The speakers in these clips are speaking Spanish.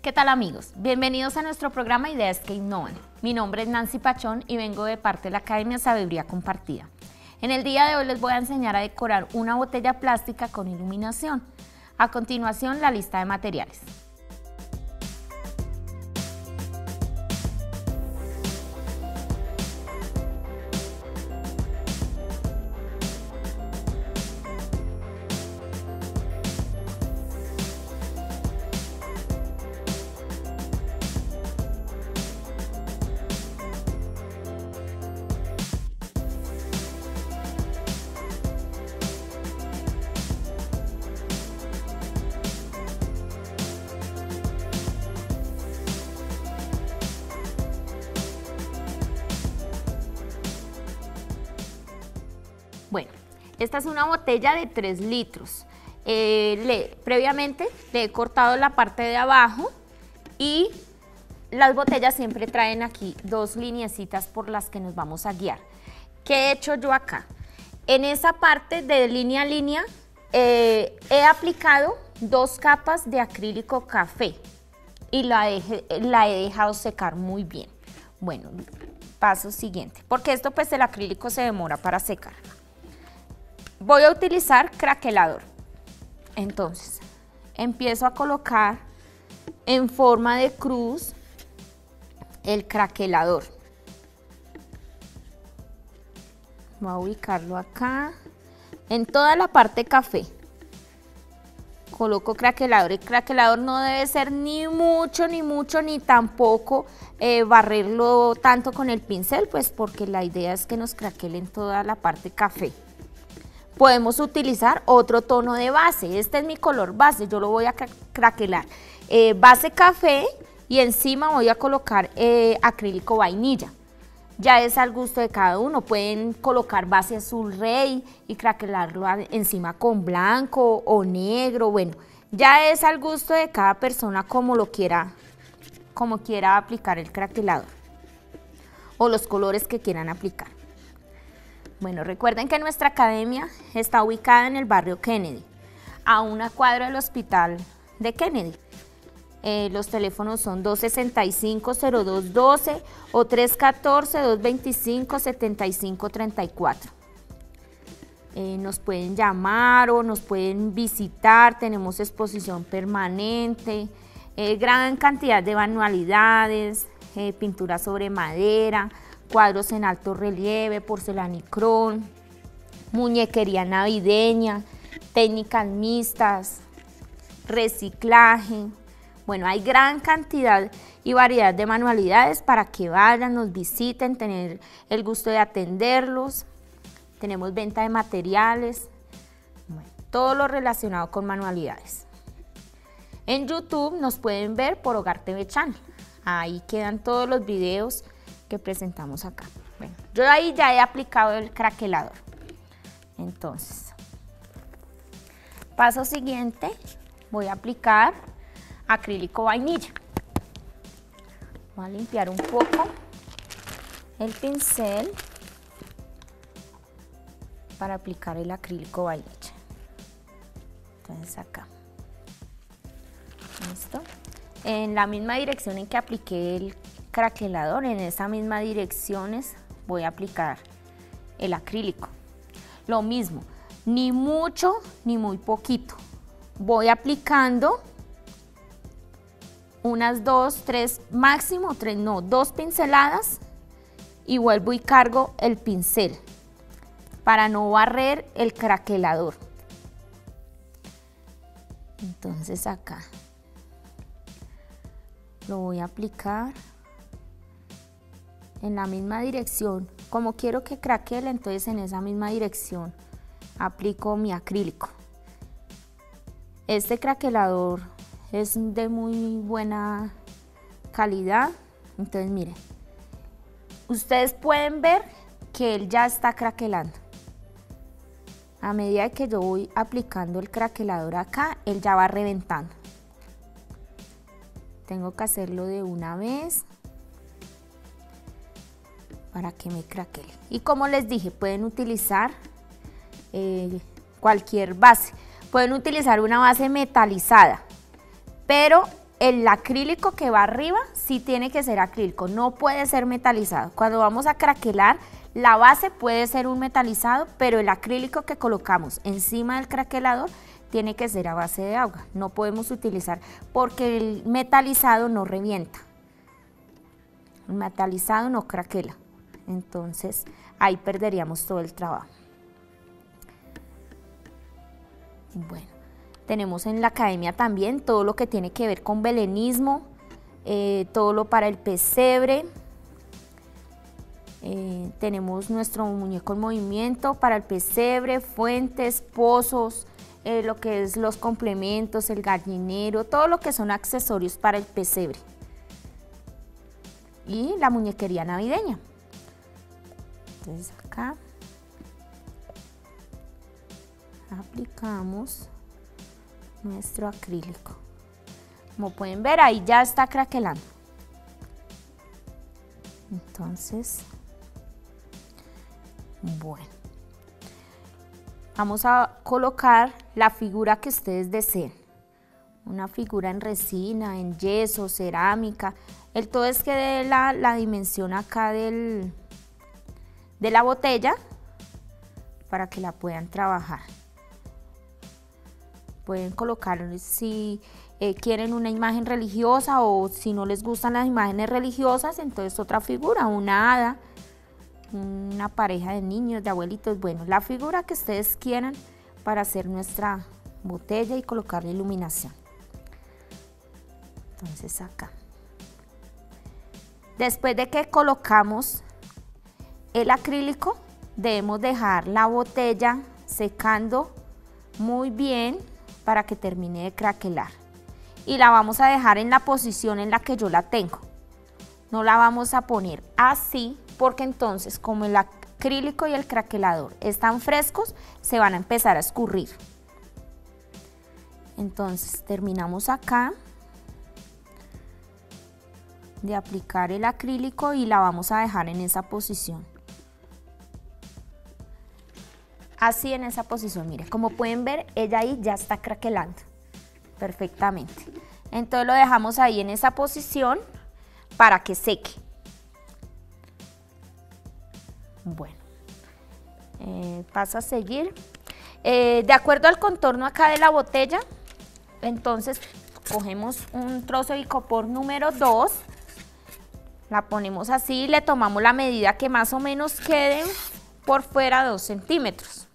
¿Qué tal amigos? Bienvenidos a nuestro programa Ideas que Innovan. Mi nombre es Nancy Pachón y vengo de parte de la Academia Sabiduría Compartida. En el día de hoy les voy a enseñar a decorar una botella plástica con iluminación. A continuación, la lista de materiales. Bueno, esta es una botella de 3 litros. Previamente le he cortado la parte de abajo y las botellas siempre traen aquí 2 lineecitas por las que nos vamos a guiar. ¿Qué he hecho yo acá? En esa parte de línea a línea he aplicado 2 capas de acrílico café y la he dejado secar muy bien. Bueno, paso siguiente, porque esto pues el acrílico se demora para secar. Voy a utilizar craquelador. Entonces, empiezo a colocar en forma de cruz el craquelador. Voy a ubicarlo acá, en toda la parte café. Coloco craquelador. El craquelador no debe ser ni mucho, ni tampoco barrerlo tanto con el pincel, pues porque la idea es que nos craquelen toda la parte café. Podemos utilizar otro tono de base. Este es mi color base, yo lo voy a craquelar. Base café y encima voy a colocar acrílico vainilla. Ya es al gusto de cada uno. Pueden colocar base azul rey y craquelarlo encima con blanco o negro. Bueno, ya es al gusto de cada persona como quiera aplicar el craquelador o los colores que quieran aplicar. Bueno, recuerden que nuestra academia está ubicada en el barrio Kennedy, a una cuadra del hospital de Kennedy. Los teléfonos son 265-0212 o 314-225-7534. Nos pueden llamar o nos pueden visitar, tenemos exposición permanente, gran cantidad de manualidades, pintura sobre madera, cuadros en alto relieve, porcelanicrón, muñequería navideña, técnicas mixtas, reciclaje. Bueno, hay gran cantidad y variedad de manualidades para que vayan, nos visiten, tener el gusto de atenderlos. Tenemos venta de materiales, bueno, todo lo relacionado con manualidades. En YouTube nos pueden ver por Hogar TV Channel. Ahí quedan todos los videos que presentamos acá. Bueno, yo ahí ya he aplicado el craquelador. Entonces, paso siguiente, voy a aplicar acrílico vainilla. Voy a limpiar un poco el pincel para aplicar el acrílico vainilla. Entonces acá. ¿Listo? En la misma dirección en que apliqué el craquelador, en esas mismas direcciones voy a aplicar el acrílico. Lo mismo, ni mucho ni muy poquito. Voy aplicando unas 2, 3, máximo 3, no, 2 pinceladas y vuelvo y cargo el pincel para no barrer el craquelador. Entonces acá lo voy a aplicar en la misma dirección. Como quiero que craquele, entonces en esa misma dirección aplico mi acrílico. Este craquelador es de muy buena calidad. Entonces miren, ustedes pueden ver que él ya está craquelando. A medida que yo voy aplicando el craquelador acá, él ya va reventando. Tengo que hacerlo de una vez para que me craquele. Y como les dije, pueden utilizar cualquier base. Pueden utilizar una base metalizada, pero el acrílico que va arriba sí tiene que ser acrílico, no puede ser metalizado. Cuando vamos a craquelar, la base puede ser un metalizado, pero el acrílico que colocamos encima del craquelador tiene que ser a base de agua. No podemos utilizar porque el metalizado no revienta. El metalizado no craquela. Entonces ahí perderíamos todo el trabajo. Bueno, tenemos en la academia también todo lo que tiene que ver con belenismo, todo lo para el pesebre. Tenemos nuestro muñeco en movimiento para el pesebre, fuentes, pozos, lo que es los complementos, el gallinero, todo lo que son accesorios para el pesebre. Y la muñequería navideña. Entonces acá aplicamos nuestro acrílico. Como pueden ver, ahí ya está craquelando. Entonces, bueno, vamos a colocar la figura que ustedes deseen. Una figura en resina, en yeso, cerámica. El todo es que dé la dimensión acá de la botella para que la puedan trabajar. Pueden colocar si quieren una imagen religiosa o si no les gustan las imágenes religiosas, entonces otra figura, una hada, una pareja de niños, de abuelitos, bueno, la figura que ustedes quieran para hacer nuestra botella y colocarle iluminación. Entonces acá. Después de que colocamos el acrílico, debemos dejar la botella secando muy bien para que termine de craquelar. Y la vamos a dejar en la posición en la que yo la tengo. No la vamos a poner así porque entonces como el acrílico y el craquelador están frescos, se van a empezar a escurrir. Entonces terminamos acá de aplicar el acrílico y la vamos a dejar en esa posición. Así en esa posición, mire, como pueden ver, ella ahí ya está craquelando perfectamente. Entonces lo dejamos ahí en esa posición para que seque. Bueno, paso a seguir. De acuerdo al contorno acá de la botella, entonces cogemos un trozo de icopor número 2, la ponemos así, le tomamos la medida que más o menos quede por fuera 2 centímetros.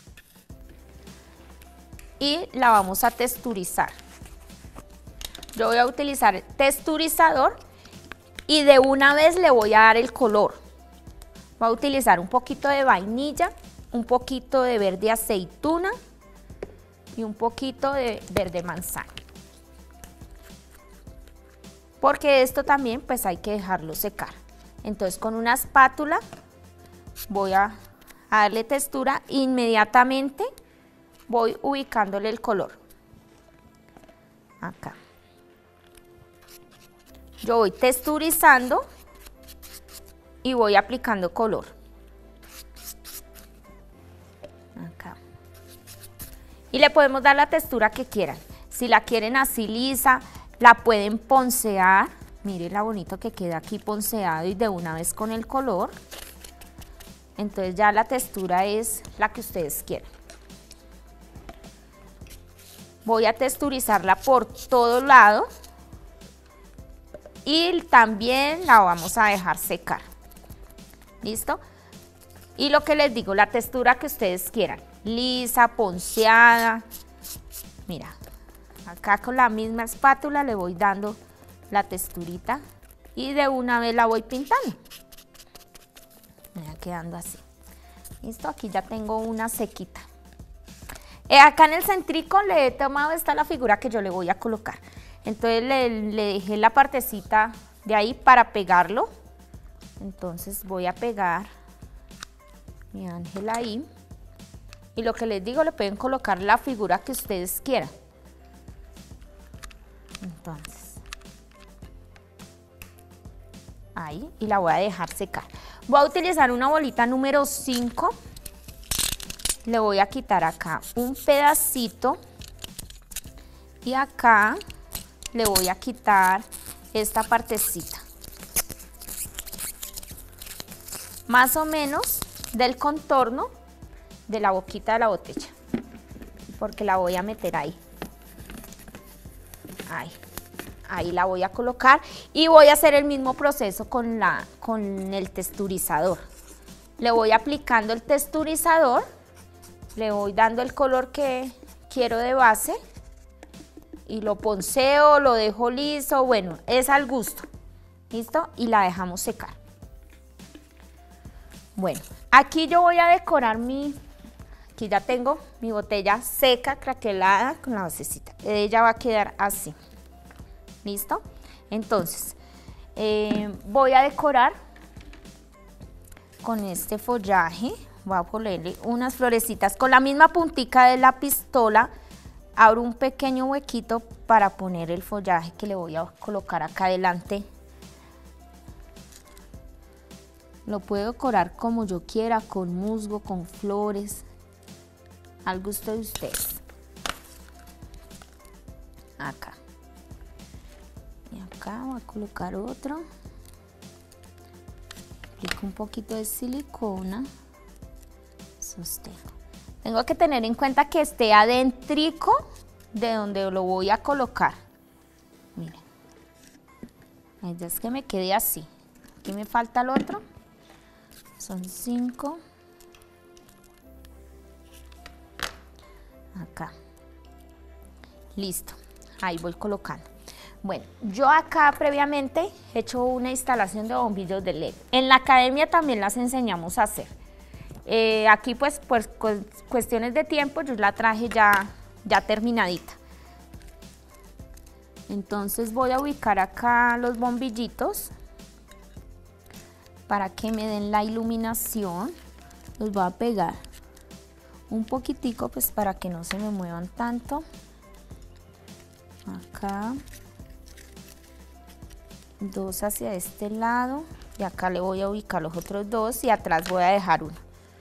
Y la vamos a texturizar. Yo voy a utilizar texturizador y de una vez le voy a dar el color. Voy a utilizar un poquito de vainilla, un poquito de verde aceituna y un poquito de verde manzana. Porque esto también pues hay que dejarlo secar. Entonces con una espátula voy a darle textura, inmediatamente voy ubicándole el color. Acá. Yo voy texturizando y voy aplicando color. Acá. Y le podemos dar la textura que quieran. Si la quieren así lisa, la pueden poncear. Miren la bonito que queda aquí ponceado y de una vez con el color. Entonces ya la textura es la que ustedes quieran. Voy a texturizarla por todo lado y también la vamos a dejar secar. ¿Listo? Y lo que les digo, la textura que ustedes quieran, lisa, ponceada. Mira, acá con la misma espátula le voy dando la texturita y de una vez la voy pintando. Me va quedando así. ¿Listo? Aquí ya tengo una sequita. Acá en el centrico le he tomado, esta la figura que yo le voy a colocar. Entonces le dejé la partecita de ahí para pegarlo. Entonces voy a pegar mi ángel ahí. Y lo que les digo, le pueden colocar la figura que ustedes quieran. Entonces, ahí, y la voy a dejar secar. Voy a utilizar una bolita número 5. Le voy a quitar acá un pedacito y acá le voy a quitar esta partecita, más o menos del contorno de la boquita de la botella, porque la voy a meter ahí. Ahí la voy a colocar y voy a hacer el mismo proceso con el texturizador. Le voy aplicando el texturizador, le voy dando el color que quiero de base y lo ponceo, lo dejo liso, bueno, es al gusto. ¿Listo? Y la dejamos secar. Bueno, aquí yo voy a decorar aquí ya tengo mi botella seca, craquelada con la basecita. Ella va a quedar así. ¿Listo? Entonces, voy a decorar con este follaje. Voy a ponerle unas florecitas con la misma puntica de la pistola. Abro un pequeño huequito para poner el follaje que le voy a colocar acá adelante. Lo puedo decorar como yo quiera, con musgo, con flores, al gusto de ustedes. Acá. Y acá voy a colocar otro. Aplico un poquito de silicona. Sostengo. Tengo que tener en cuenta que esté adentrico de donde lo voy a colocar. Miren. La idea es que me quede así. Aquí me falta el otro. Son 5. Acá. Listo. Ahí voy colocando. Bueno, yo acá previamente he hecho una instalación de bombillos de LED. En la academia también las enseñamos a hacer. Aquí pues cuestiones de tiempo yo la traje ya terminadita. Entonces voy a ubicar acá los bombillitos para que me den la iluminación. Los voy a pegar un poquitico pues para que no se me muevan tanto. Acá. 2 hacia este lado y acá le voy a ubicar los otros 2 y atrás voy a dejar uno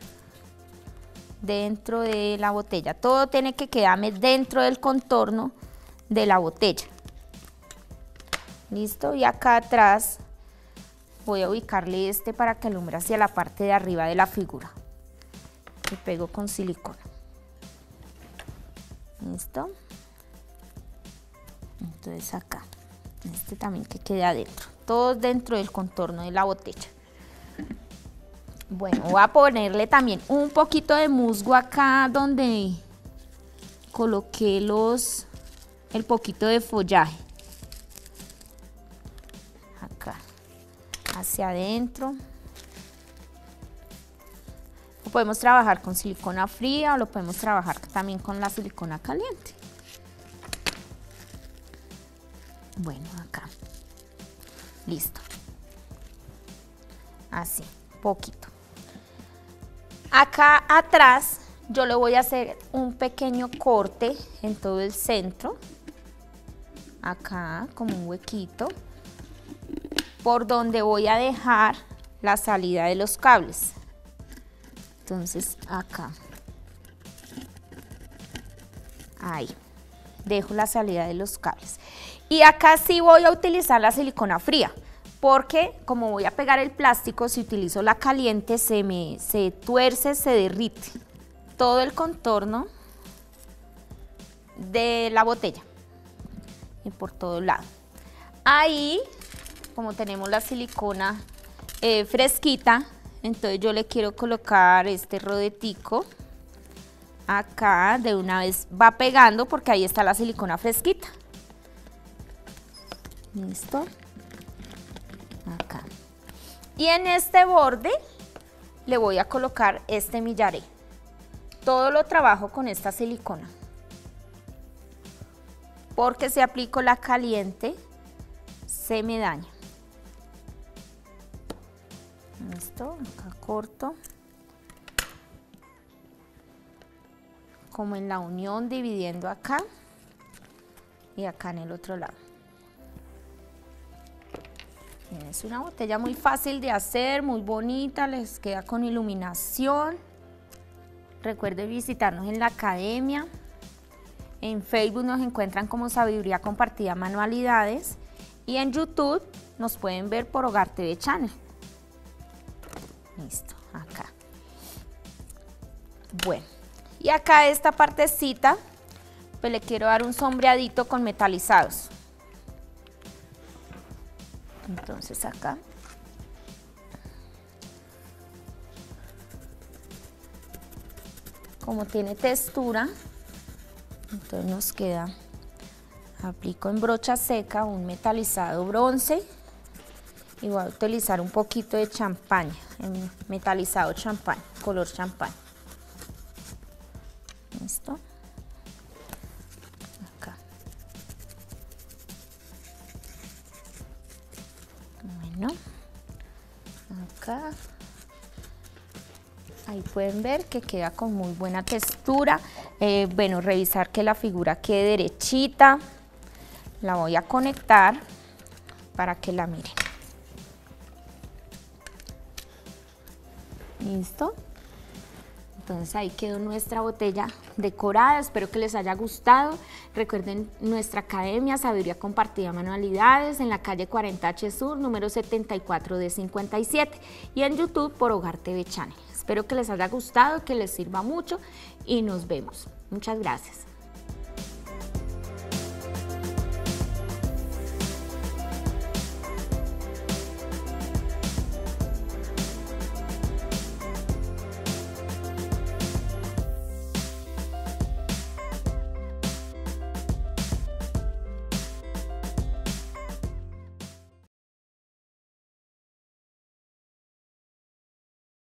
dentro de la botella. Todo tiene que quedarme dentro del contorno de la botella. Listo, y acá atrás voy a ubicarle este para que alumbre hacia la parte de arriba de la figura. Y pego con silicona. Listo. Entonces acá. Este también que quede adentro, todos dentro del contorno de la botella. Bueno, voy a ponerle también un poquito de musgo acá donde coloqué el poquito de follaje. Acá, hacia adentro. Lo podemos trabajar con silicona fría o lo podemos trabajar también con la silicona caliente. Bueno, acá. Listo. Así, poquito. Acá atrás yo le voy a hacer un pequeño corte en todo el centro. Acá, como un huequito. Por donde voy a dejar la salida de los cables. Entonces, acá. Ahí. Dejo la salida de los cables. Y acá sí voy a utilizar la silicona fría, porque como voy a pegar el plástico, si utilizo la caliente se tuerce, se derrite todo el contorno de la botella y por todo lado. Ahí, como tenemos la silicona fresquita, entonces yo le quiero colocar este rodetico. Acá de una vez va pegando porque ahí está la silicona fresquita. Listo. Acá. Y en este borde le voy a colocar este millaré. Todo lo trabajo con esta silicona. Porque si aplico la caliente, se me daña. Listo. Acá corto. Como en la unión, dividiendo acá y acá en el otro lado. Es una botella muy fácil de hacer, muy bonita, les queda con iluminación. Recuerden visitarnos en la academia. En Facebook nos encuentran como Sabiduría Compartida Manualidades y en YouTube nos pueden ver por Hogar TV Channel. Listo, acá. Bueno, y acá esta partecita, pues le quiero dar un sombreadito con metalizados. Entonces acá. Como tiene textura, entonces nos queda, aplico en brocha seca un metalizado bronce y voy a utilizar un poquito de champaña, en metalizado champán, color champán. Listo. Acá. Bueno, acá. Ahí pueden ver que queda con muy buena textura. Bueno, revisar que la figura quede derechita. La voy a conectar para que la miren. Listo. Entonces ahí quedó nuestra botella decorada. Espero que les haya gustado. Recuerden nuestra academia Sabiduría Compartida Manualidades en la calle 40H Sur, número 74D57 y en YouTube por Hogar TV Channel. Espero que les haya gustado, que les sirva mucho y nos vemos. Muchas gracias.